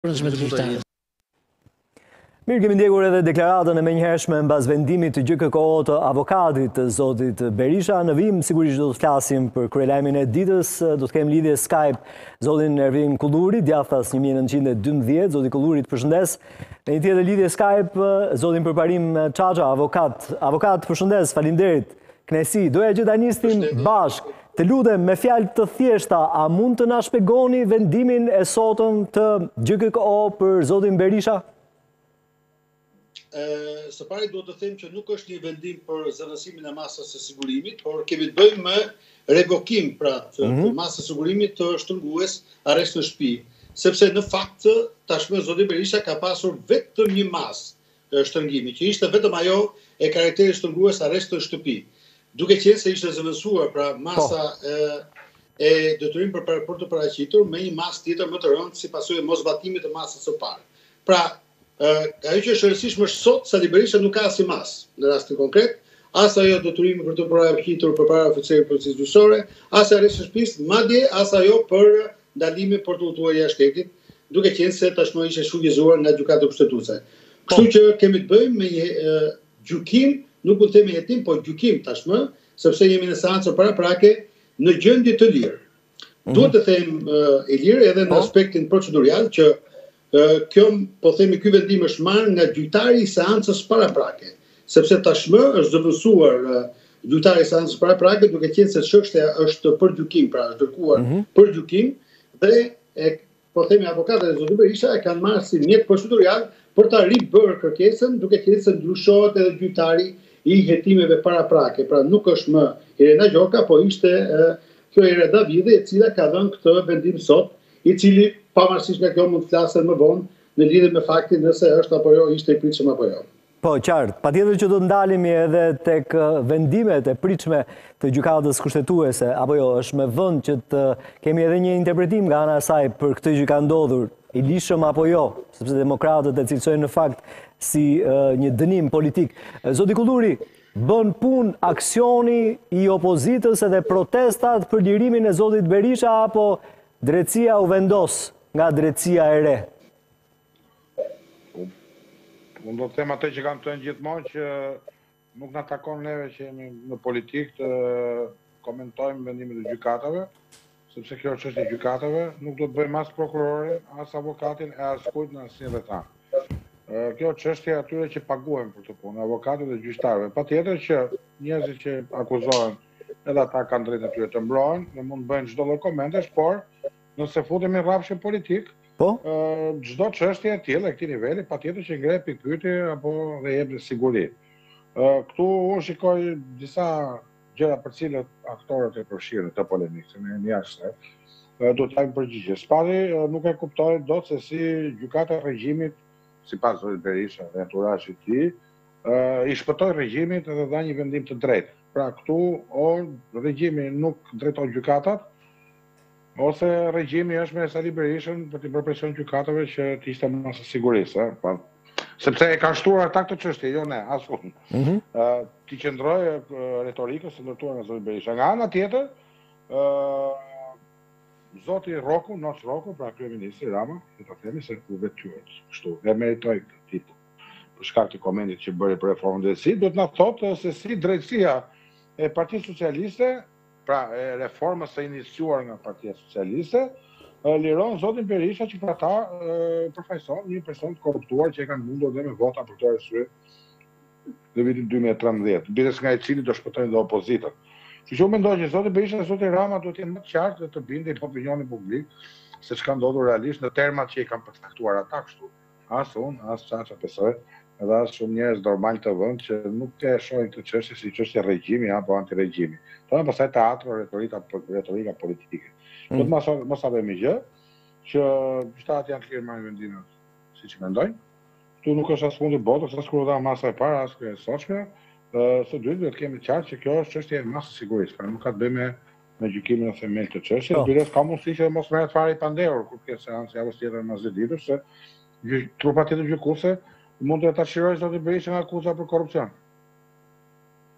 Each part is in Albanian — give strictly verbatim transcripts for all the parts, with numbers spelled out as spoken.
Mirë, kemi ndjekur edhe deklaratën e menjëhershme mbas vendimit të G K K O të avokatit të zotit Berisha. Në vim, sigurisht do të flasim për kryelajmin e ditës, do të kemi lidhje Skype zotin Ervin Kulluri, djathtas një mijë e nëntëqind e dymbëdhjetë, zoti Kulluri të përshëndes. Në një tjetër lidhje Skype, zotin Përparim Çaça, avokat. Avokat, përshëndes, faleminderit. Knesi, doja që ta nisnim bashk. Të lutem me fjalë të thjeshta, a mund të na shpjegoni vendimin e sotëm të G K K O për zotin Berisha? Së pari duhet të them që nuk është një vendim për zëvendësimin e masës së sigurimit, por kemi të bëjmë me revokim pra të mm -hmm. masës së sigurimit të shtrëngues arrest në shtëpi, sepse në fakt tashmë zoti Berisha ka pasur vetëm një masë shtrëngimi, që ishte vetëm ajo e karakterit shtrëngues arrest në shtëpi. Duke qenë se ishte zëvendësuar pra masa e, e detyrim për, për të paraqitur me një masë tjetër më të rëndë si pasojë e mosbatimit të masës së parë. Pra, Uh, ajo që është rëndësishme është sot, Sali Berisha nuk ka asnjë masë në rastin konkret, as ajo detyrimi për të paraqitur përpara oficerit policisë gjyqësore, as arrest në shtëpi, madje as ajo për ndalimin për të udhëtuar jashtë shtetit, duke qenë se tashmë ishte shfuqizuar nga gjykata kushtetuese. Kështu që kemi të bëjmë me një uh, gjykim, nuk mund të themi hetim, por gjykim tashmë, sepse jemi në seancën paraprake në gjendje të lirë. Mm-hmm. Duhet të them uh, e lirë edhe në aspektin procedurial që kjo, po themi, ky vendim është marrë nga gjyqtari i seancës paraprake, sepse tashmë është zëvendësuar gjyqtari i seancës paraprake, duke qenë se çështja është për gjykim, pra është dërguar mm -hmm. për gjykim, dhe e, po themi, avokatët e zotit Berisha e kanë marrë si mjet procedurial për ta ribërë kërkesën, duke qenë se ndryshohet edhe gjyqtari i hetimeve paraprake. Pra nuk është më Irena Gjoka, po ishte e, kjo Ere Davide, e cila ka dhënë këtë vendim sot, i cili pavarësisht nga kjo mund të flasën më vonë në lidhje me faktin nëse është apo jo, ishte i pritshëm apo jo. Po, qartë. Patjetër që do të ndalemi edhe tek vendimet e pritshme të gjykatës kushtetuese, apo jo, është me vend që të kemi edhe një interpretim nga ana e saj për këtë që ka ndodhur, i lishëm apo jo, sepse demokratët e cilësojnë në fakt si uh, një dënim politik. Zoti Kulluri, bën punë aksioni i opozitës edhe protestat për lirimin e zotit Berisha, apo drejtësia u vendos nga drejtësia e re? Unë do të them atë që kam të thënë gjithmonë, që nuk na takon neve që jemi në politikë të komentojmë vendimet e gjykatave, sepse kjo është çështje e gjykatave, nuk do të bëjmë as prokurorin, as avokatin, e as kujt në asnjë vetan. Kjo çështje atyre që paguhen për këtë punë, avokatëve dhe gjyqtarëve. Patjetër që njerëzit që akuzohen, edhe ata kanë drejtë atyre të mbrohen, dhe mund të bëjnë çdo lloj komentesh, por nëse futemi në rrafshin politik, po? Çdo çështje e tillë e këtij niveli patjetër që ngre pikpyetje apo dhe jep siguri. Këtu unë shikoj disa gjëra për cilët aktorët e përfshirën të polemikës, në jashtë, do të japin përgjigje. Spari nuk e kuptoi dot se si gjykata e regjimit, sipas zotit Berisha dhe enturazhit të tij, i shpëtoi regjimit dhe dha një vendim të drejtë. Pra këtu o regjimi nuk drejton gjykatat, ose regjimi është me Sali Berishën për t'i bërë presion gjykatave që të ishte masë sigurisë. Sepse e ka shtruar ata këtë çështje, jo ne, as unë. Mm -hmm. uh, Ti qëndroj uh, retorikës së ndërtuar nga zoti Berisha. Nga ana tjetër, uh, zoti Roku, Noç Roku, pra kryeministri Rama, le ta themi se u vetyuar kështu, e meritoi këtë titull për shkak të komentit që bëri për reformën e drejtësisë, duhet na thotë se si drejtësia e Partisë Socialiste, pra e reformës së iniciuar nga Partia Socialiste, liron zotin Berisha që për ata përfaqëson një person të korruptuar që e kanë mundur dhe me vota për këtë arsye në vitin dy mijë e trembëdhjetë, bides nga i cili do shpëtojnë dhe opozitën. Kështu që unë mendoj që zoti Berisha dhe zoti Rama duhet të jenë më të qartë dhe të bindin opinionin publik se çka ndodhur realisht në termat që i kanë përcaktuar ata kështu. As unë, as Çaça besoj, edhe as shumë njerëz normal të vend që nuk e shohin këtë çështje si çështje regjimi apo antiregjimi. Thonë pastaj teatro, retorika, retorika politike. Mm. Do të mos mos avemi gjë që gjyqtarët janë të lirë marrin vendimet siç mendojnë. Ktu nuk është as fundi botës, as kur dha masa e parë, as e sotshme. Së dytë duhet kemi qartë që kjo është çështje e masës sigurisë, pra nuk ka të bëjë me me gjykimin e themel të çështjes. Oh. Dyres ka mundësi që mos merret fare i pandehur kur ke seancë javës tjetër mas së ditës, se trupa tjetër gjykuese mund të ta çirojë zotin Berisha nga akuza për korrupsion.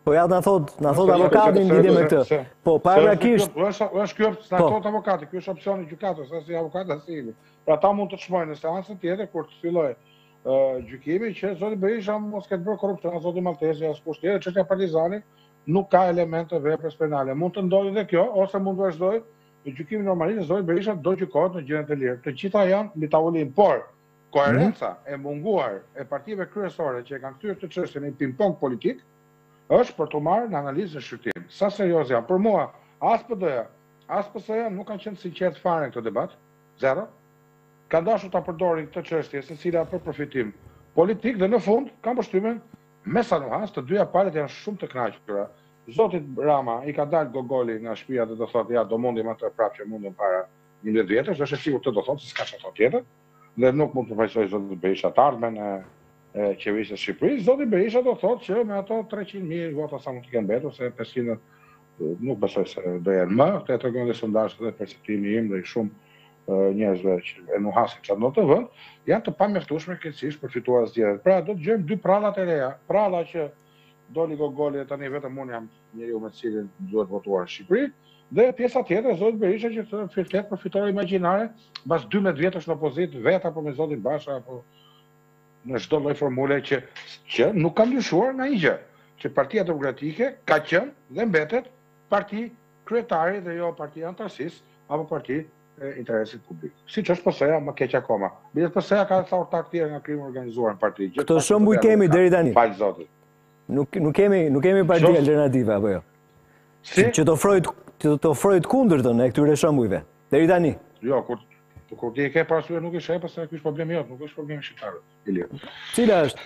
Po ja na thot, na thot avokatin lidhje me këtë. Po paraqisht, është ky na thot avokati, ky është opsioni i gjykatës, as i avokat as i. Pra ta mund të çmojnë në seancën tjetër kur të fillojë gjykimi që zoti Berisha mos ketë bërë korrupsion, zoti Maltesi as kusht tjetër, çështja Partizani nuk ka elemente veprës penale. Mund të ndodhë edhe kjo ose mund të vazhdojë në gjykimin normalisht, zoti Berisha do gjykohet në gjendje të lirë. Të gjitha janë mbi tavolinë, por koherenca e munguar e partive kryesore që e kanë kthyer këtë çështje në ping-pong politik është për të marrë në analizë në shqyrtim. Sa serioz janë? Për mua, as P D-ja, as P S-ja nuk kanë qenë sinqert fare në këtë debat. Zero. Ka dashur ta përdorin këtë çështje secila për përfitim politik dhe në fund kanë përshtypjen me sa nuans të dyja palët janë shumë të kënaqura. Zoti Rama i ka dalë gogoli nga shtëpia dhe do thotë ja do mundim atë prapë që mundëm para njëmbëdhjetë vjetësh, është e sigurt të do thotë se s'ka çfarë tjetër. Dhe nuk mund të përfaqësoj zoti Berisha të ardhmen e e qeverisë së Shqipërisë, zoti Berisha do thotë që me ato treqind mijë vota sa mund të kenë mbetur, se pesëqind nuk besoj se do jenë më, këtë e tregon dhe sondazhet dhe perceptimi im dhe i shumë njerëzve që e nuhasin çfarë do të vënë, janë të pamjaftueshme krejtësisht për fituar zgjedhjet. Pra do të gjejmë dy prallat e reja, pralla që doli gogoli tani vetëm unë jam njeriu me të cilin duhet votuar në Shqipëri, dhe pjesa tjetër zoti Berisha që të flet për fitore imagjinare, mbas dymbëdhjetë vjetësh në opozitë, vetë apo me zotin Basha apo në çdo lloj formule që që nuk ka ndryshuar nga gjë, që Partia Demokratike ka qenë dhe mbetet parti kryetare dhe jo partia antarësisë apo parti e interesit publik. Siç është P S-ja më keq akoma. Bilet P S-ja ka sa ortak tjerë nga krimi organizuar në parti. Këto shembuj kemi deri tani. Fal zotit. Nuk nuk kemi nuk kemi parti alternative apo jo. Si? Që të ofrojë të ofrojë kundërtën e këtyre shembujve. Deri tani. Jo, kur kur ti e ke parasysh nuk i sheh, pastaj ky është problemi jot, nuk është problemi shqiptarëve. Ilir. Cila është?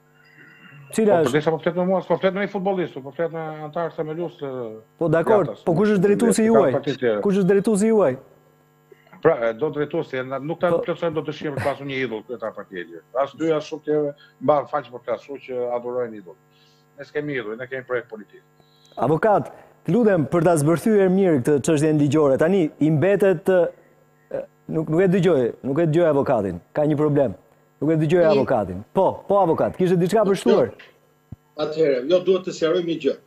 Cila është? Po përsa po flet me mua, po flet me një futbollist, po flet me antar themelus. Po dakor, po kush është drejtuesi juaj? Kush është drejtuesi juaj? Pra, do drejtuesi, nuk ta plotësojmë do të shihem të pasur një idhull këta partia. As dy as shumë tjerë mban faqe për flas, kështu që adhurojnë idhull. Ne s'kemi idhull, ne kemi projekt politik. Avokat, të lutem për ta zbërthyer mirë këtë çështjen ligjore. Tani i mbetet Nuk, nuk e dëgjoj, nuk e dëgjoj avokatin. Ka një problem. Nuk e dëgjoj avokatin. Po, po avokat, kishte diçka për shtuar. Atëherë, jo duhet të sqaroj një gjë.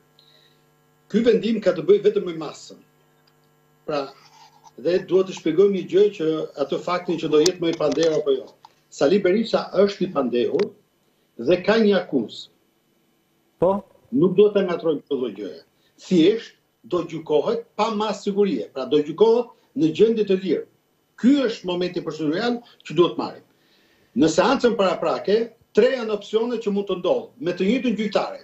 Ky vendim ka të bëjë vetëm me masën. Pra, dhe duhet të shpjegoj një gjë që atë faktin që do jetë më i pandehur apo jo. Sali Berisha është i pandehur dhe ka një akuzë. Po? Nuk duhet ta ngatrojmë këtë lloj gjëje. Thjesht do gjykohet pa masë sigurie. Pra do gjykohet në gjendje të lirë. Ky është momenti procedural që duhet marrim. Në seancën paraprake, tre janë opsione që mund të ndodhë, me të njëjtën gjyqtare.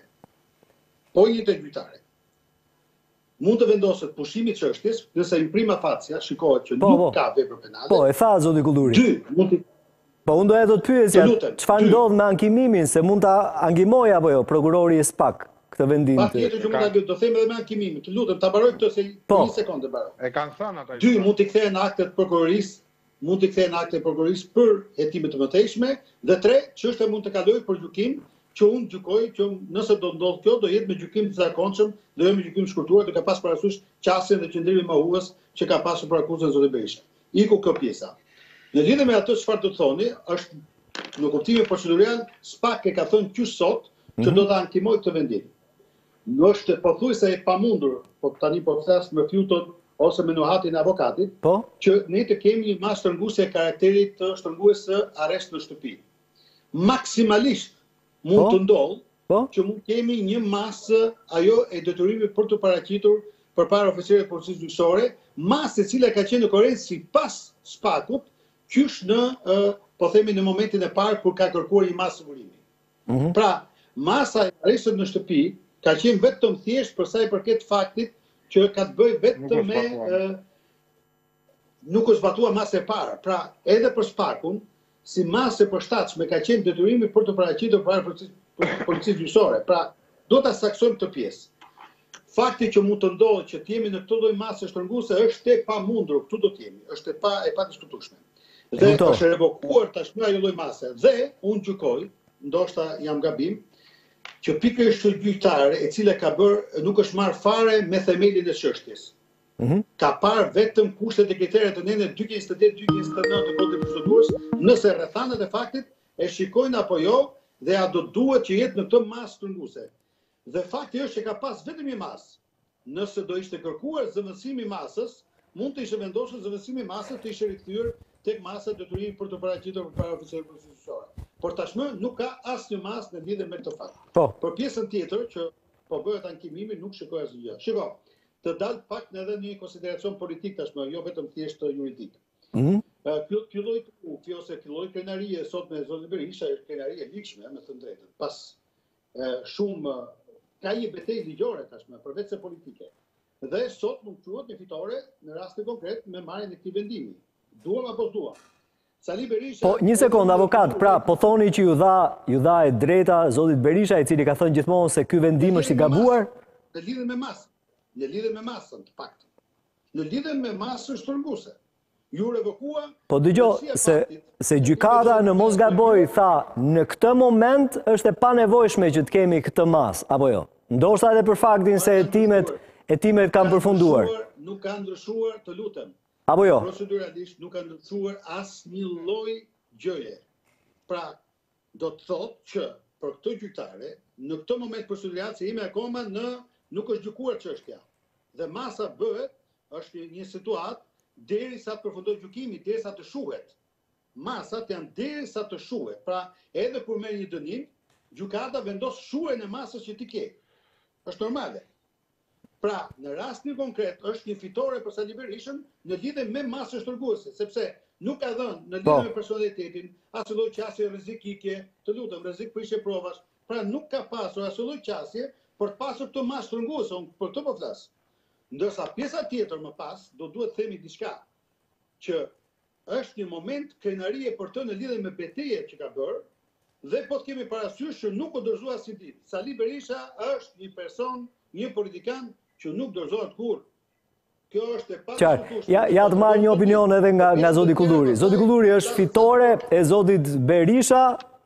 Po njëjtë gjyqtare. Mund të vendoset pushimi i çështjes, nëse in prima facie shikohet që po, nuk po. ka vepër penale. Po, e tha zoti Kulluri. Dy, mund të Po unë doja të të pyesja, çfarë ndodh me ankimimin, se mund ta ankimoj apo jo, prokurori i S P A K këtë vendim. Patjetër që mund ta do them edhe me ankimimin. Të lutem, ta mbaroj këtë se po. një sekondë mbaroj. E kanë thënë ata. Dy, mund të kthehen aktet prokurorisë, mund të kthehen aktet prokurorisë për hetime të mëtejshme, dhe tre, çështja mund të kalojë për gjykim, që unë gjykoj që nëse do ndodh kjo, do jetë me gjykim të zakonshëm, do jo me gjykim të shkurtuar, do ka pas parasysh qasjen dhe qëndrimin mohues që ka pasur për akuzën zoti Berisha. Iku kjo pjesa. Në lidhje me atë çfarë do të thoni, është në kuptimin procedural, S P A K e ka thënë qysh sot që do ta ankimoj këtë vendim. Nuk është pothuajse e pamundur, po tani po flas me fjuton ose me nuhatin e avokatit, po? Që ne të kemi një masë shtrënguese e karakterit të shtrëngues së arrest në shtëpi. Maksimalisht mund po? të ndodhë po? që mund kemi një masë ajo e detyrimit për të paraqitur përpara oficerit të policisë gjyqësore, masë e cila ka qenë në korrent sipas S P A K-ut, qysh në uh, po themi në momentin e parë kur ka kërkuar një masë sigurimi. Mm -hmm. Pra, masa e arrestit në shtëpi ka qenë vetëm thjesht për sa i përket faktit që ka të bëjë vetëm me uh, nuk është zbatuar masa e parë. Pra, edhe për S P A K-un, si masë e përshtatshme ka qenë detyrimi për të paraqitur para policisë gjyqësore. Pra, do ta saksojmë këtë pjesë. Fakti që mund të ndodhë që të jemi në këtë lloj mase shtrënguese është e pamundur, këtu do të jemi, është e pa e padiskutueshme. Dhe është revokuar tashmë ajo lloj mase. Dhe unë gjykoj, ndoshta jam gabim, që pikërisht kjo gjyqtare e cila ka bërë nuk është marrë fare me themelin e çështjes. Mm -hmm. Ka parë vetëm kushtet e kriteret të nënën dy njëzet e tetë dy njëzet e nëntë të kodit procedurës, nëse rrethanat e faktit e shikojnë apo jo dhe a do duhet që jetë në këtë masë shtrënguese. Dhe fakti është që ka pas vetëm një masë. Nëse do ishte kërkuar zëvendësimi i masës, mund të ishte vendosur zëvendësimi i masës të ishte rikthyer tek masa detyrimi për të paraqitur përpara oficerit konstitucional. Por tashmë nuk ka asnjë masë në lidhje me këtë fakt. Po. Për pjesën tjetër që po bëhet ankimimi nuk shikoj asgjë gjë. Shiko, të dalë pak edhe një konsideracion politik tashmë, jo vetëm thjesht juridik. Mhm. Ky ky lloj ky ose ky lloj krenarie sot me zotin Berisha është krenarie e likshme, me të drejtën. Pas e, shumë ka një betejë ligjore tashmë, përveç se politike. Dhe sot mund quhet një fitore në rastin konkret me marrjen e këtij vendimi. Duam apo s'duam? Sali Berisha. Po, një sekond, avokat, pra, po thoni që ju dha, ju dha e drejta zotit Berisha, i cili ka thënë gjithmonë se ky vendim është i gabuar? Në lidhje me masën, në lidhje me masën, të paktën. Në lidhje me masën shtrënguese. Ju revokua. Po dëgjoj, se se gjykata në mos gaboj tha, në këtë moment është e panevojshme që të kemi këtë masë, apo jo? Ndoshta edhe për faktin se hetimet hetimet kanë përfunduar. Nuk ka ndryshuar, të lutem. Apo jo? Proceduralisht nuk ka ndryshuar asnjë lloj gjëje. Pra, do të thotë që për këtë gjyqtare, në këtë moment procedurale jemi akoma në nuk është gjykuar çështja. Dhe masa bëhet është një situatë derisa të përfundojë gjykimi, derisa të shuhet. Masat janë derisa të shuhet. Pra, edhe kur merr një dënim, gjykata vendos shuhen e masës që ti ke. Është normale. Pra, në rastin konkret është një fitore për Sali Berishën në lidhje me masën shtrënguese, sepse nuk ka dhënë në lidhje me personalitetin asnjë lloj qasje rrezikike, të lutem, rrezik prishje provash. Pra, nuk ka pasur asnjë lloj qasje për të pasur këtë masë shtrënguese, unë për të po flas. Ndërsa pjesa tjetër më pas do duhet të themi diçka që është një moment krenarie për të në lidhje me betejën që ka bërë dhe po të kemi parasysh që nuk u dorëzua si ditë. Sali Berisha është një person, një politikan që nuk dorëzohet kurrë. Kjo është e Qartë. Ja, ja të marrë një opinion edhe nga, nga Zoti Kulluri. Zoti Kulluri është fitore e Zotit Berisha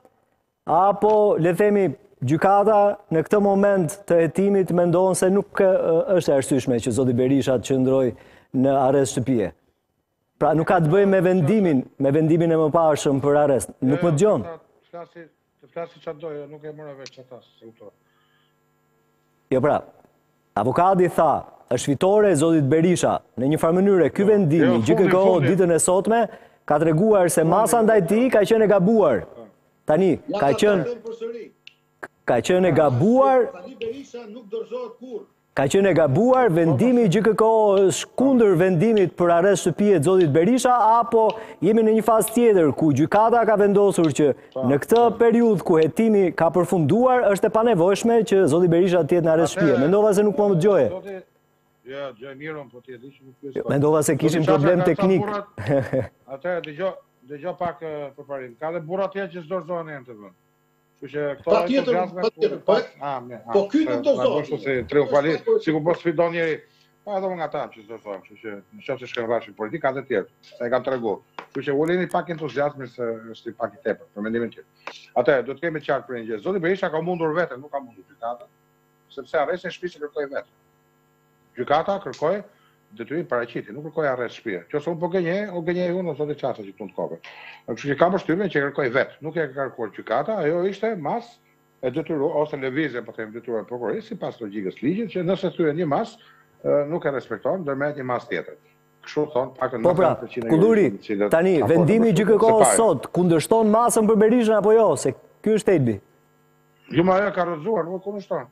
apo le themi gjykata në këtë moment të hetimit mendon se nuk është e arsyeshme që Zoti Berisha të qëndrojë në arrest shtëpie. Pra nuk ka të bëjë me vendimin, me vendimin e mëparshëm për arrest. Nuk më dëgjon. Të flasi çfarë do, nuk e mora veç ata, se kuptoj. Jo pra, avokati tha, është fitore e Zotit Berisha. Në një farë mënyrë, ky vendimi, G K K O ditën e sotme, ka treguar se masa ndaj tij ka qenë e gabuar. Tani, ka qenë ka qenë e gabuar. Sali Berisha nuk dorëzohet kurrë. Ka qenë e gabuar, vendimi G K K O është kundër vendimit për arrest shtëpie të Zotit Berisha, apo jemi në një fazë tjetër ku gjykata ka vendosur që në këtë periudhë ku hetimi ka përfunduar është e panevojshme që Zoti Berisha të jetë në arrest shtëpie. Mendova se nuk po më dëgjoje. Jo, gjë mirë, po ti e di që nuk pyes. Mendova se kishim problem teknik. Atëherë dëgjoj, dëgjoj pak përparim. Ka dhe burra tjerë që s'dorëzohen në të vend. Patjetër, patjetër. Po ky nuk dorëzohet. Po se triumfalisht, sikur po sfidon njëri. Pa edhe nga ta që s'dorëzohen, kështu që nëse shkon rrafshin politik ka të tjerë. Sa e kam treguar. Kështu që uleni pak entuziazmi se është i pak i tepër për mendimin tim. Atëherë do të kemi qartë për një gjë. Zoti Berisha ka mundur veten, nuk ka mundur gjykata, sepse arresti në shtëpi kërkoi vetë. Gjykata kërkoi detyrim paraqitje, nuk kërkoi arrest shtëpie. Qose unë po gënjej, o gënjej unë ose zoti Çaça që tund kopën. Kështu që kam përshtypjen që kërkoi vetë, nuk e ka kërkuar gjykata, ajo ishte mas e detyruar ose lëvizje po them detyruar prokurorisë sipas logjikës ligjit që nëse thyen një mas nuk e respekton, ndërmerret një mas tjetër. Kështu thon pak Po pra, Kulluri, tani vendimi G K K O sot kundërshton masën për Berishën apo jo, se ky është Elbi. Jo, ma ajo ka rrëzuar, nuk e kundërshton.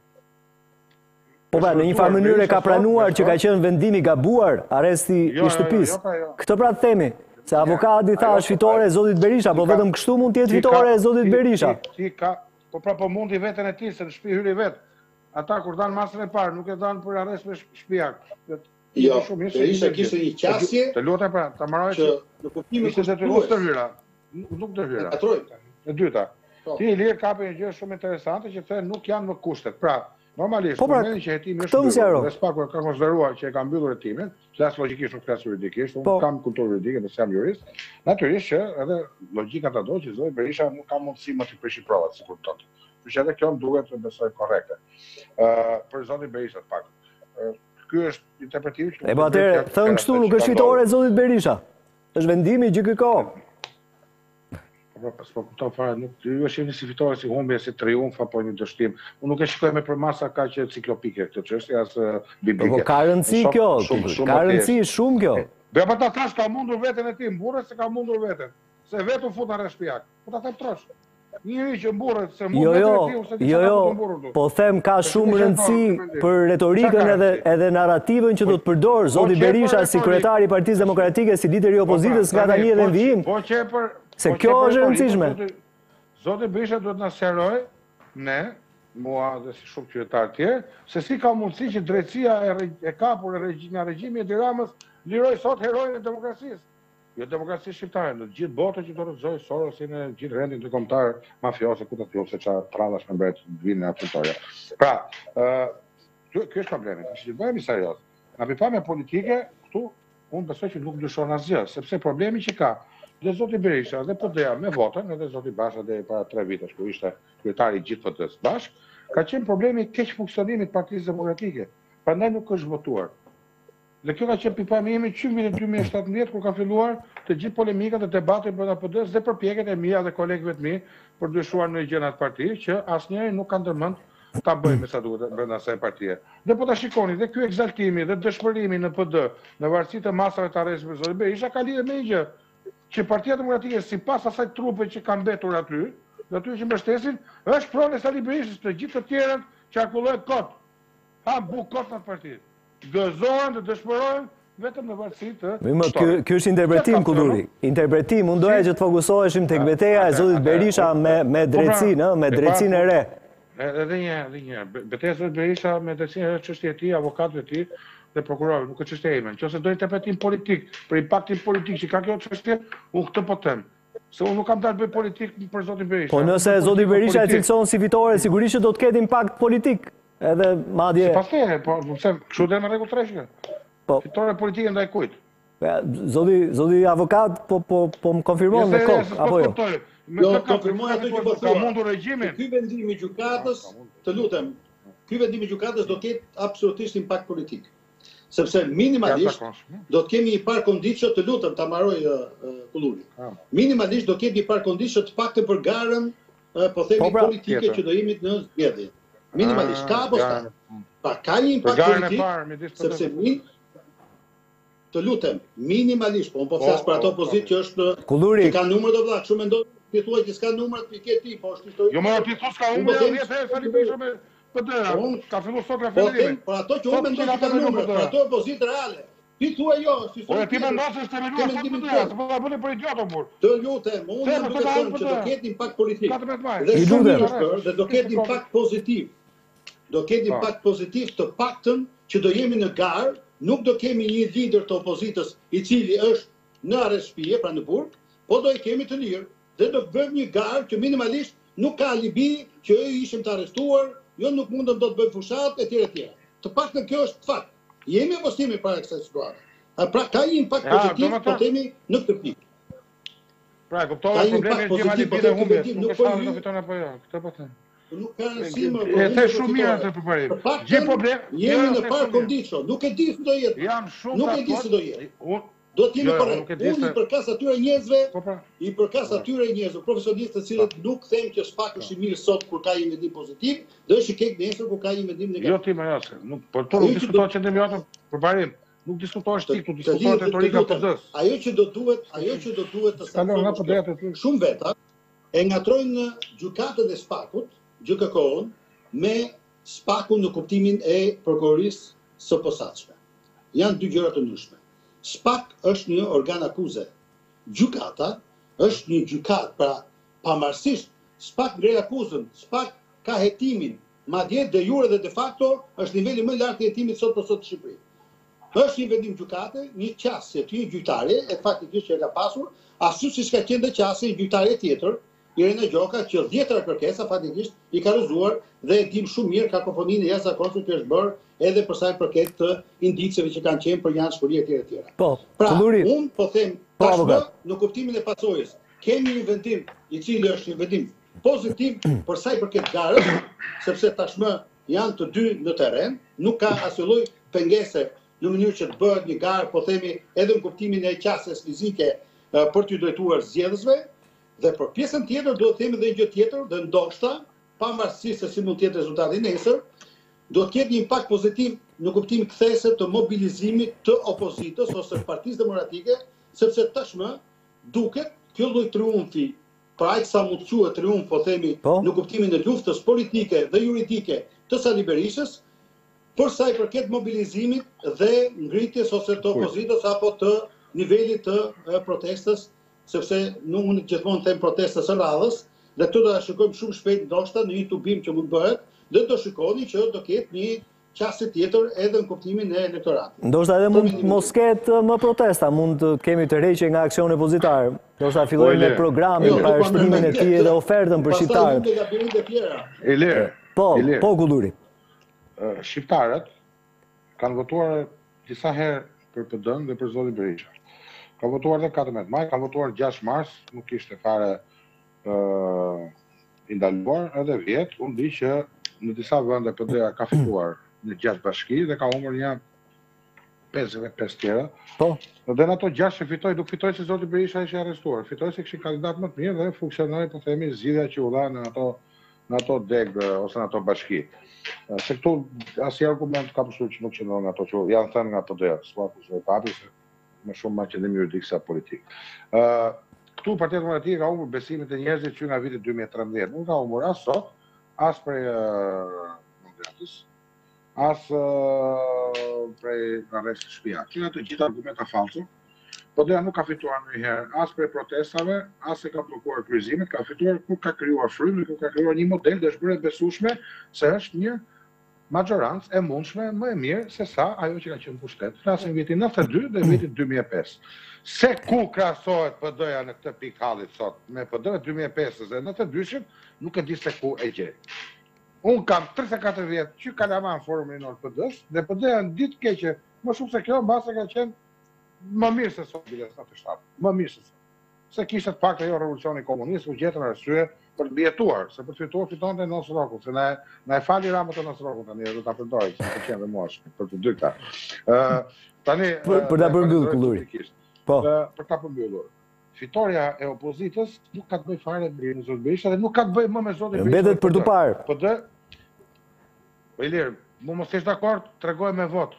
Po pra, në një farë mënyrë ka pranuar që ka qenë vendimi gabuar arresti i shtëpisë. Këtë pra të themi, se avokati tha është fitore e Zotit Berisha, po vetëm kështu mund të jetë fitore e Zotit Berisha. Po pra, po mundi veten e tij se në shtëpi hyri vet. Ata kur dan masën e parë, nuk e dan për arrest me shtëpia. Jo, Berisha kishte një qasje. Të lutem pra, ta marrë që në kuptimin e detyruar të hyra. Nuk të hyra. E dyta. Ti i lirë kapi një gjë shumë interesante që the nuk janë më kushtet. Pra, normalisht, po pra, që hetimi është mbyllur, dhe s'pak ka konsideruar që e ka mbyllur hetimin, flas logjikisht nuk flas juridikisht, unë kam kulturë juridike, dhe jam jurist, natyrisht që edhe logjika ta do që Zoti Berisha nuk ka mundësi më të prishë provat, sikur thotë. Kështu që edhe kjo më duhet të besoj korrekte. Ë për Zotin Berisha pak. Ky është interpretimi që. E po atëherë, thënë kështu nuk është fitore e Zotit Berisha. Është vendimi i G K K O. S'po kupton fare, nuk ju është një si fitore, si humbje, si triumf apo një dështim. Unë nuk e shikoj me për masa kaq ciklopike këtë çështje as biblike. Po ka rëndësi kjo, ka rëndësi shumë kjo. Dhe pa ta thash ka mundur veten e ti, mburret se ka mundur veten. Se vetë u fut në rreshpijak. Po ta them trosh. Njëri që mburret se mund veten e ti ose ti jo, jo, po them ka shumë rëndësi për retorikën edhe edhe narrativën që do të përdor zoti Berisha si kryetari i Partisë Demokratike, si lideri i opozitës nga tani edhe në vijim. Po që për se kjo është e rëndësishme. Zoti Berisha duhet na sqaroj ne, mua dhe si shumë qytetar tjerë, se si ka mundësi që drejtësia e kapur nga regjimi i Edi Ramës liroj sot heroin e demokracisë. Jo demokracisë shqiptare, në gjithë botën që do të zojë Sorosin e gjithë rendin të kombëtar mafiose, ku të tjumë, se qa trallash me mbret vinë nga qëtoria. Pra, kjo është problemi, që të bëhemi serios. Nga pikpamja politike, këtu, unë besoj që nuk dyshon asgjë, sepse problemi që ka dhe zoti Berisha dhe P D-ja me votën, edhe zoti Basha dhe para tre vitesh, ku ishte kryetari i gjithë P D-s bashk, ka qenë problemi keq funksionimit Partisë Demokratike. Prandaj nuk është votuar. Dhe kjo ka qenë pikpamja ime që vitin dy mijë e shtatëmbëdhjetë, kur ka filluar të gjithë polemikat dhe debatet brenda P D-s dhe përpjekjet e mia dhe kolegëve të mi për dyshuar në gjëra të partisë, që asnjëri nuk ka ndërmend ta bëjmë sa duhet brenda asaj partie. Dhe po ta shikoni, dhe ky egzaltimi dhe dëshpërimi në P D, në varësi të masave të arreshtëve zoti Berisha ka lidhje me një gjë, që Partia Demokratike sipas asaj trupe që kanë mbetur aty, dhe aty që mbështesin, është pronë e Sali Berishës, të gjithë të tjerët që akullojnë kot. Ha buk kot në parti. Gëzohen dhe dëshpërojnë vetëm në varësi të shtorit. Ky është interpretim, Kulluri. Interpretim, unë doja që të fokusoheshim tek betejë e zotit Berisha me drejtsinë, me drejtsinë e re. Edhe një, edhe një. Betejë e zotit Berisha me drejtsinë e re, çështja e tij, avokatëve të tij dhe prokurorëve, nuk është çështja ime. Nëse do interpretim politik, për impaktin politik që ka kjo çështje, unë këtë po them. Se unë nuk kam dalë bëj politik për zotin Berisha. Po nëse zoti Berisha e cilëson si fitore, sigurisht që do të ketë impakt politik. Edhe madje... Si pas tere, po, kështu dhe me rregull treshke. Fitore politike ndaj kujt. Zoti avokat, po më konfirmon me kokë, apo jo? Jo, konfirmoj ato që po thua. Ka mundur regjimin. Ky vendim i gjykatës, të lutem, ky vendim i gjykatës do të ketë absolutisht impakt politik. Sepse minimalisht do të kemi një par kondicio, të lutem, ta mbaroj Kulluri. Minimalisht do të ketë një par kondicio të paktën për garën, po themi politike që do jemi në zgjedhje. Minimalisht, ka apo s'ka? Pa, ka një impakt politik, sepse min... të lutem, minimalisht, po më po thas për ato pozitë që është... Kulluri... që ka numër do vlak, shumë mendoj, ti thuaj që s'ka numër të piket ti, po është historik... Jo, më ti thu s'ka numër, dhjetë herë Sali Berisha me P D-a, ka fillu sot referendimi. Po, ato që unë mendoj që ka numër, për ato pozitë reale. Ti thuaj jo, është historik... Po, ti mendoj se s'te menuar sot P D-a, se po ta bëni për idiotë, mur. Të lutem, unë jam duke thënë që do ketë impakt politik. Dhe Dhe shumë mirë për, dhe do ketë impakt pozitiv. Do ketë impakt pozitiv të paktën që do jemi në garë, nuk do kemi një lider të opozitës i cili është në arreshtëpije, pra në burg, po do i kemi të lirë, dhe do bëjmë një garë që minimalisht nuk ka alibi që e ishim të arrestuar, jo nuk mundëm do të bëjmë fushat, e tjere tjere. Të paktën kjo është fakt. Jemi apo s'jemi para kësaj situate. Pra ka një impakt pozitiv, po temi në këtë pikë. Pra, kuptova problemi është një alibi dhe humbjes, nuk është shkallë të fiton apo jo, këtë po them. Nuk ka rëndësime. E the shumë mirë atë përparim. Gjithë problem, jemi në par kondicion, nuk e di se do jetë. Jam shumë nuk e di se do jetë. Do të jemi korrekt. Unë i përkas atyre njerëzve, i përkas atyre njerëzve, profesionistë të cilët nuk them që SPAK është i mirë sot kur ka një vendim pozitiv, do është i keq nesër kur ka një vendim negativ. Jo ti më jasë, nuk po to nuk diskutohet çendem jota përparim. Nuk diskutohesh ti, tu diskutohet retorika P D-s. Ajo që do duhet, ajo që do duhet të sankcionohet. Shumë veta e ngatrojnë gjykatën e SPAK-ut, gjykëkohen me SPAK-un në kuptimin e prokurorisë së posaçme. Janë dy gjëra të ndryshme. SPAK është një organ akuze. Gjykata është një gjykat, pra pamarësisht SPAK ngre akuzën, SPAK ka hetimin, madje de jure dhe de facto është niveli më i lartë i hetimit sot për sot në Shqipëri. Është një vendim gjykate, një qasje të një gjyqtare, e faktikisht që e ka pasur, ashtu siç ka qenë dhe qasje një gjyqtare tjetër, Irene Gjoka, që dhjetëra kërkesa faktikisht i ka rëzuar dhe e dim shumë mirë kakofoninë e jashtëzakonshme që është bërë edhe për sa i përket të indiceve që kanë qenë për janë etj etj. Po, pra, Kulluri. unë po them tashmë në kuptimin e pasojës, kemi një vendim i cili është një vendim pozitiv për sa i përket garës, sepse tashmë janë të dy në terren, nuk ka asnjë lloj pengese në mënyrë që të bëhet një garë, po themi edhe në kuptimin e qasjes fizike për t'u drejtuar zgjedhësve. Dhe për pjesën tjetër duhet të themi edhe një gjë tjetër, dhe ndoshta, pavarësisht se si mund të jetë rezultati nesër, do të ketë një impakt pozitiv në kuptim kthese të mobilizimit të opozitës ose Partisë Demokratike, sepse tashmë duket kjo lloj triumfi, pra aq sa mund të quhet triumf, po themi, në kuptimin e luftës politike dhe juridike të Sali Berishës, për sa i përket mobilizimit dhe ngritjes ose të opozitës apo të nivelit të protestës, sepse nuk mund gjithmonë them protestës së radhës, dhe këtu do ta shikojmë shumë shpejt ndoshta në një tubim që mund bëhet, dhe do shikoni që do ketë një qasje tjetër edhe në kuptimin e elektoratit. Ndoshta edhe mund mos ketë më protesta, mund të kemi të rreqe nga aksioni opozitar. Ndoshta fillojmë me programin, parashtrimin e tij dhe ofertën për shqiptarët. Ilir. Po, po Kulluri. Shqiptarët kanë votuar disa herë për P D-n dhe për zotin Berisha. Ka votuar dhe katërmbëdhjetë maj, ka votuar gjashtë mars, nuk ishte fare i ndaluar, edhe vjet, unë di që në disa vende P D-ja ka fituar në gjashtë bashki dhe ka humbur një pesë dhe pesë tjera. Po. Dhe në ato gjashtë që fitoi, nuk fitoi se zoti Berisha ishte arrestuar, fitoi se kishin kandidat më të mirë dhe funksionoi, po themi, zgjidhja që u dha në ato në ato deg ose në ato bashki. Se këtu asnjë argument ka përshtyr që nuk qëndron nga ato që janë thënë nga P D-ja, s'ka kusht papi se më shumë ma qëndim juridik se politik. Këtu Partia Demokratike ka humbur besimet e njerëzit që nga viti dy mijë e trembëdhjetë. Nuk ka humbur as sot, as prej Demokratës, as prej arrestit shtëpiak. Që nga të gjitha argumenta falso, P D-ja nuk ka fituar ndonjëherë as prej protestave, as e ka bllokuar kryqëzimet, ka fituar kur ka krijuar frymë, kur ka krijuar një model dëshpëre e besueshme se është një majorancë e mundshme më e mirë se sa ajo që ka qenë pushtet. Flasim vitin nëntëdhjetë e dy dhe vitin dy mijë e pesë. Se ku krahasohet P D-ja në këtë pikë hallit sot me P D-n e dy mijë e pesë dhe nëntëdhjetë e dy-shin, nuk e di se ku e gjej. Unë kam tridhjetë e katër vjet që kalaman forumin e P D-s dhe P D-ja në ditë keqe, më shumë se kjo, mbase ka qenë më mirë se sot bile nëntëdhjetë e shtatë. Më mirë se sot. Se kishte të pak ajo revolucioni komunist, u gjetën arsye për të mbijetuar, se për të fituar fitonte Nos Roku, se na na e fali Ramës të Nos Roku tani, do ta përdoroj, se të qenë dhe mua për të dyta. Ë tani për ta përmbyllur Kulluri. Po. Për ta përmbyllur. Fitoria e opozitës nuk ka të bëjë fare me zotin Berisha dhe nuk ka të bëjë më me zotin Berisha. Mbetet për tu parë. P D. Po Ilir, mu mos jesh dakord, tregoj me vot.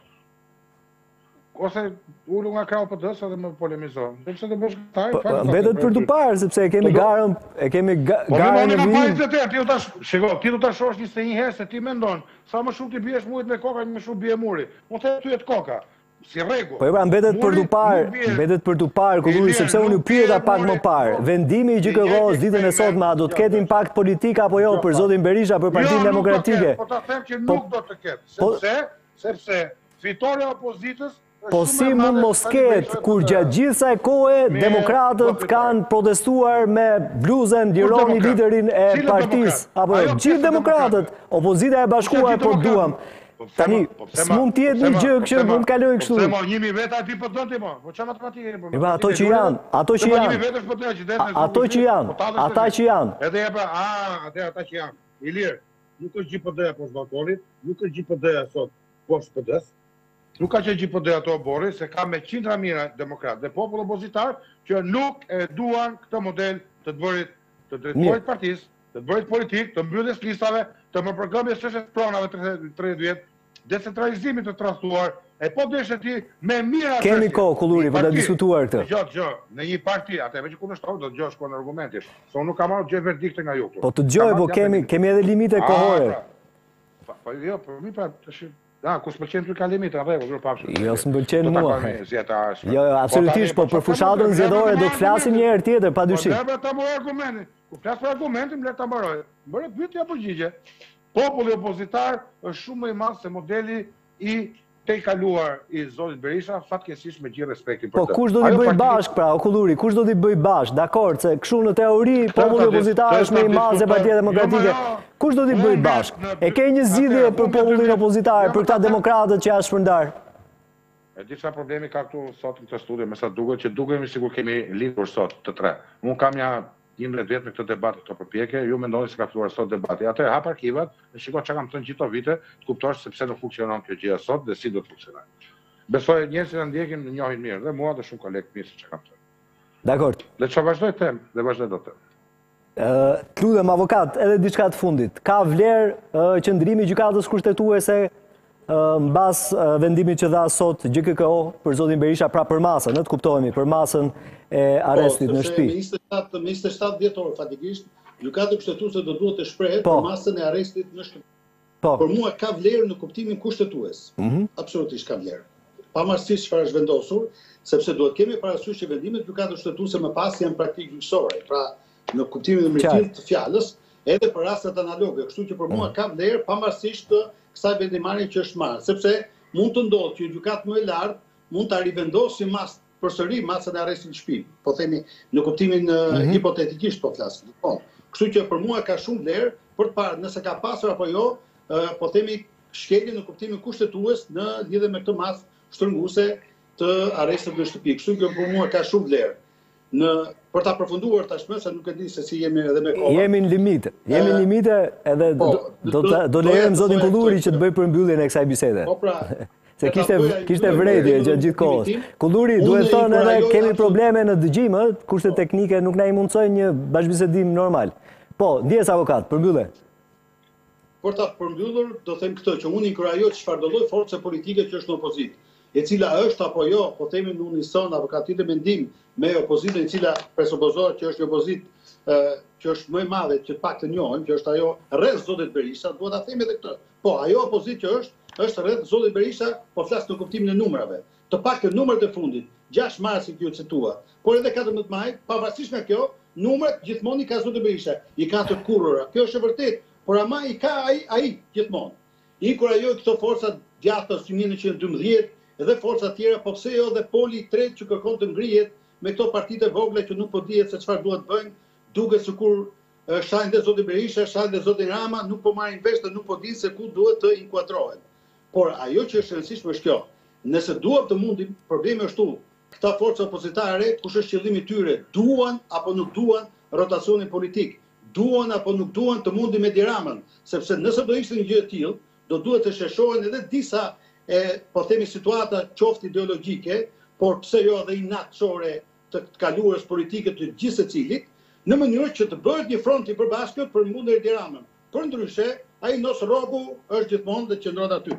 Ose ulu nga krau P D-s edhe më polemizon. Sepse do bësh këtaj. Mbetet për tu parë sepse e kemi garën, e kemi garën e vit. Ti do tash, shiko, ti do ta shohësh njëzet e një herë se ti mendon, sa më shumë ti biesh mujt me koka, më shumë bie muri. Mund të thyet koka. Si rregull. Po pra mbetet për tu parë, mbetet për tu parë Kulluri, sepse unë ju pyeta pak më parë. Vendimi i G K K-s ditën e sotme a do të ketë impakt politik apo jo për zotin Berisha, për Partinë Demokratike? Po ta them që nuk do të ketë, sepse sepse fitoria e opozitës. Po si mund mos ketë, kur gjatë gjithë saj kohe demokratët kanë protestuar me bluzën lironi liderin e partisë, apo gjithë demokratët, opozita e bashkuar po duam. Tani, s'mund tjetë një gjë që mund kaloj kështu. Se mo, njëmi veta ti për dënë ti mo, po që matematikë e për më? Ato që janë, ato që janë, ato që janë, ata që janë. Edhe e pra, a, ate ata që janë. Ilir, nuk është G P D-ja poshtë balkonit, nuk është G P D-ja sot poshtë P D-s, nuk ka që G P D-ja ato bori, se ka me qindra mira demokrat dhe popull opozitar që nuk e duan këtë model të të bërit të drejtuarit partisë, të të bërit politik, të mbylljes listave, të më përgëmbjes çështjes pronave tridhjetë vjet, decentralizimit të trastuar, e po deshe ti me mira çështje. Kemi kohë Kulluri për të diskutuar këtë. Gjë, gjë, në një parti, atëve që kundërshton do të dëgjosh kon argumentin. Se unë nuk kam marrë gjë verdikte nga ju këtu. Po të dëgjoj, po kemi kemi edhe limite kohore. Po jo, po mi pra tash. Ah, kus pëlqen ty ka limite, rregull, jo pafshim. Jo, s'mpëlqen mua. Jo, absolutisht, po për fushatën zgjedhore do të flasim një herë tjetër, padyshim. Po ta mbaroj argumentin. Ku flas për argumentin, le ta mbaroj. Bëre pyetje apo përgjigje. Populli opozitar është shumë më i madh se modeli i te kaluar i zotit Berisha, fatkeqësisht me gjithë respektin për të. Po kush do t'i bëj bashk pra, o Kulluri, kush do t'i bëj bashk? Dakor, se kështu në teori populli opozitar është më i madh se Partia Demokratike. Kush do t'i bëj bashk? E ke një zgjidhje për popullin opozitar, për këta demokratët që janë shpërndar? E di çfarë problemi ka këtu sot në këtë studio, me sa duket që dukemi sikur kemi lidhur sot të tre. Unë kam ja njëmbëdhjetë vjet me këtë debat, këto përpjekje, ju mendoni se ka filluar sot debati. Atëherë hap arkivat, e shiko çka kam thënë gjithë këto vite, të kuptosh se pse nuk funksionon kjo gjë sot dhe si do të funksionojë. Besoj njerëzit që ndjekin njohin mirë dhe mua dhe shumë kolegë mirë se çka kam thënë. Dakor. Le të vazhdoj të them, dhe vazhdoj do të them. Të lutem avokat, edhe diçka të fundit. Ka vlerë qëndrimi i gjykatës kushtetuese mbas vendimit që dha sot G K K O për zotin Berisha, pra për masën, ne të kuptohemi, për masën e arrestit në shtëpi. Me njëzet e shtatë dhjetor fatikisht, gjykata kushtetuese do duhet të shprehet për masën e arrestit në shtëpi. Për mua ka vlerë në kuptimin kushtetues. Absolutisht ka vlerë. Pavarësisht çfarë është vendosur, sepse duhet kemi parasysh që vendimet gjykatës kushtetuese më pas janë praktikë gjyqësore. Pra, në kuptimin e mërgjithë të fjalës, edhe për rastet analoge. Kështu që për mua ka vlerë pavarësisht të kësaj vendimarrje që është marrë, sepse mund të ndodhë që gjykatë më e lartë mund ta rivendosë mas përsëri masën e arrestit në shtëpi. Po themi në kuptimin hipotetikisht po flas. Kështu që për mua ka shumë vlerë për të parë nëse ka pasur apo jo, po themi shkelje në kuptimin kushtetues në lidhje me këtë masë shtrënguese të arrestit në shtëpi. Kështu që për mua ka shumë vlerë. Në për ta përfunduar tashmë, se nuk e di se si jemi edhe me kohë. Jemi në limite. Jemi në limite edhe do lejojmë zotin Kulluri që të bëj përmbylljen e kësaj bisede. Po pra, se kishte kishte vërejtje gjatë gjithë kohës. Kulluri, duhet thënë edhe kemi probleme në dëgjim, kushtet teknike nuk na i mundsojnë një bashkëbisedim normal. Po, ndjes avokat, përmbyllje. Për ta përmbyllur, do them këtë, që unë inkurajoj çfarë do lloj force politike që është në opozitë, e cila është apo jo, po themi në unison avokatit e mendim me opozitën e cila presupozohet që është një opozitë që është më e madhe që pak të njohim, që është ajo rreth zotit Berisha, duhet ta themi edhe këtë. Po, ajo opozitë që është, është rreth zotit Berisha, po flas në kuptimin e numrave. Të paktën numrat e fundit, gjashtë marsi që ju citua, por edhe katërmbëdhjetë maj, pavarësisht nga kjo, numrat gjithmonë i ka zoti Berisha, i ka të kurrëra. Kjo është e vërtetë, por ama i ka ai ai gjithmonë. Inkurajoj këto forca djathta së një nëntëqind e dymbëdhjetë, edhe forca tjera, po pse jo dhe poli i tretë që kërkon të ngrihet me këto partitë vogla që nuk po dihet se çfarë duhet bëjnë, duket sikur shajnë dhe zoti Berisha, shajnë dhe zoti Rama, nuk po marrin vesh dhe nuk po dinë se ku duhet të inkuadrohen. Por ajo që është e rëndësishme është kjo. Nëse duam të mundim, problemi është këtu. Këta forca opozitare, kush është qëllimi i tyre, duan apo nuk duan rotacionin politik, duan apo nuk duan të mundi me Diramën, sepse nëse do ishte një gjë e tillë, do duhet të sheshohen edhe disa e, po themi, situata qoftë ideologjike, por pse jo edhe inatçore të kaluarës politike të gjithë secilit, në mënyrë që të bëhet një front i përbashkët për mundur Diramën. Përndryshe, ai nos rrogu është gjithmonë dhe qëndron aty.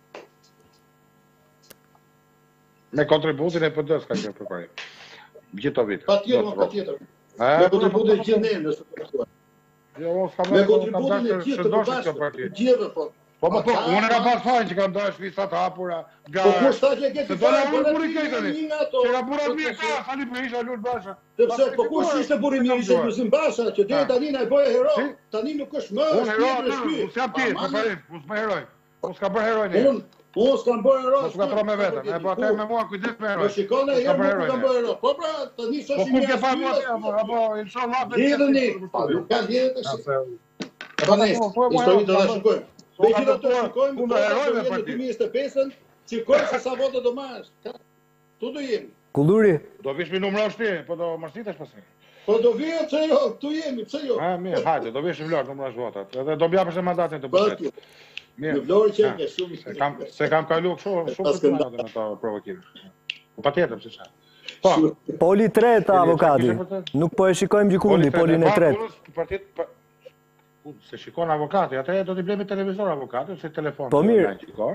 Me kontributin e P D-s ka qenë përparim. Gjithë vit. Patjetër, patjetër. Me kontributin e gjithë ne nëse po thuaj. Jo, s'kam me kontributin e gjithë të përbashkët, gjithë po. Po, po, po, unë ka pas fajin që kanë dashur visat hapura. Po kush tha që ke ti fajin? Po burri këtani. Që ka burra mirë ka, tani Berisha lut Basha. Sepse po kush ishte burri mirë, ishte Luzim Basha, që deri tani na e bëj hero. Tani nuk është më është hero, unë jam ti, përparim, unë s'më heroj. Unë s'ka bërë heroj ne. Unë unë s'kam bërë hero. Unë s'ka tro me veten, e po atë me mua kujdes me heroj. Po shikone herë nuk kam bërë hero. Po pra, tani s'është një. Po ku ke pa mua apo apo inshallah. Lidheni. Nuk ka lidhje tash. Po ne, histori do ta shikojmë. Me gjithë të shikojmë, në dy mijë e njëzet e pesën, qikojmë se sa vote do marrësh. Tu do jemi. Kulluri? Do vish me numra shtri, po do mërsitesh pasi. Po do vijë, pse jo, tu jemi, pse jo. Ha, mirë, hajde, do vish vlorë numra votat. Edhe do mbjapësh mandatin të pushtetit. Mirë. Në vlorë që ke shumë. Se kam se kam kalu kështu shumë të mëdha me ato provokime. Po patjetër pse çfarë. Po. Poli tretë avokati. Nuk po e shikojmë gjikundi, polin e tretë. Partit se shikon avokati, atëherë do t'i blemi televizor avokati, ose telefon. Po mirë.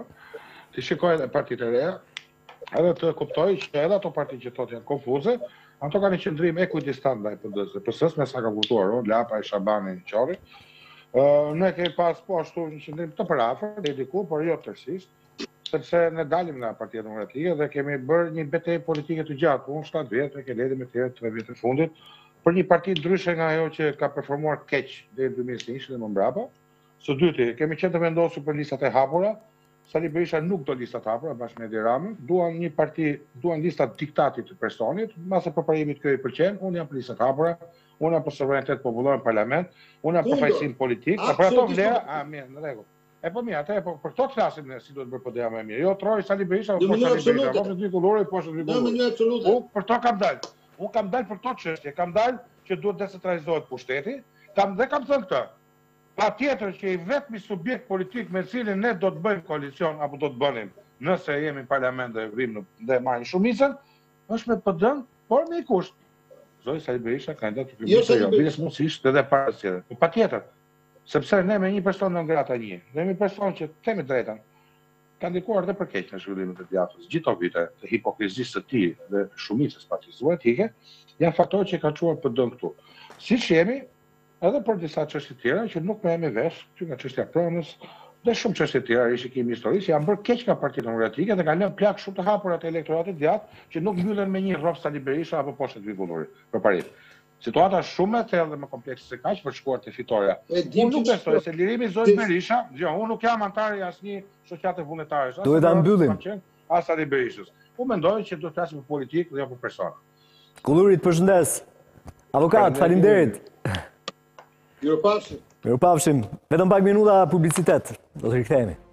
Ti shikoj edhe partitë e reja, edhe të kuptoj që edhe ato partitë që thotë janë konfuze, ato kanë një qëndrim ekuidistant ndaj P D-s, P S-s me sa ka kuptuar, o, Lapa, Shabani, Qori. Ne kemi pas po ashtu një qëndrim të përafër, deri diku, por jo tërësisht, sepse ne dalim nga Partia Demokratike dhe kemi bërë një betejë politike të gjatë, unë shtatë vjetë, ke ledi me tjerë tre vjetë e fundit, për një parti ndryshe nga ajo që ka performuar keq deri në dy mijë e njëzet dhe më mbrapa. Së dyti, kemi qenë të vendosur për listat e hapura. Sali Berisha nuk do listat hapura bashkë me Edi Ramën. Duan një parti, duan listat diktatit të personit, mbase përparimit kjo i pëlqen, unë jam për listat hapura, unë jam për suverenitet popullor në parlament, unë jam për fajsim politik, për ato vlera, a mirë, në rregull. E po mirë, atë po për këto të flasim ne si duhet bërë P D-ja më mirë. Jo troj Sali Berisha, po Sali Berisha, po dy kullore, po dy kullore. Unë për to kam dalë. Unë kam dalë për to çështje, kam dalë që duhet decentralizohet pushteti, kam dhe kam thënë këtë. Patjetër që i vetmi subjekt politik me cilin ne do të bëjmë koalicion apo do të bënim nëse jemi në parlament dhe vim dhe marrim shumicën, është me P D-n, por me i kusht. Zoti Sali Berisha kandidat të Jo, kryeministrit, Sali jo, Berisha. biles mundësisht edhe para se. Patjetër. Sepse ne me një person non grata një, dhe një person që themi drejtën, ka ndikuar dhe për keq në zhvillimin e teatrit. Gjithë ato vite të hipokrizisë së tij dhe shumicës partizuar etike, janë faktorë që ka çuar P D-n këtu. Siç jemi, edhe për disa çështje tjera që nuk merremi vesh, që nga çështja pronës, dhe shumë çështje tjera rishikimi historisë janë bërë keq nga Partia Demokratike dhe kanë lënë plak shumë të hapur atë elektoratit djathtë që nuk mbyllen me një rrop Sali Berisha apo poshtë Vigullurit për parit. Situata është shumë e thellë dhe më komplekse se kaq për shkuar te fitoria. Unë nuk besoj se lirimi i Zotit Berisha, jo, unë nuk jam antar i asnjë shoqate vullnetare. Duhet ta mbyllim. As Sali Berishës. Unë mendoj që duhet të flasim për politikë dhe jo për persona. Kullurit, përshëndes. Avokat, faleminderit. Mirupafshim. Mirupafshim. Vetëm pak minuta publicitet. Do të rikthehemi.